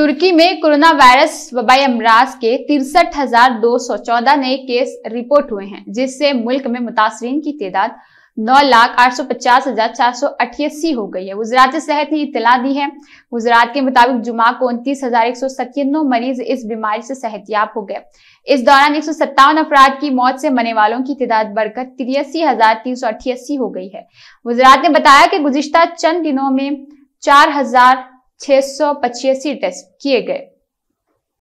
तुर्की में corona virus वबाई अमराज के 63,214 नए केस रिपोर्ट हुए हैं, जिससे मुल्क में मुतासरीन की तादाद 9,850,488 हो गई है। वज़ारत सेहत ने इत्तला दी है। वज़ारत के मुताबिक जुमा को 29,197 मरीज इस बीमारी से सेहतयाब हो गए। इस दौरान 157 अफराद की मौत से मरने वालों की तादाद बढ़कर 83,388 हो गई है। वज़ारत ने बताया कि गुज़िश्ता चंद दिनों में 4,685 टेस्ट किए गए।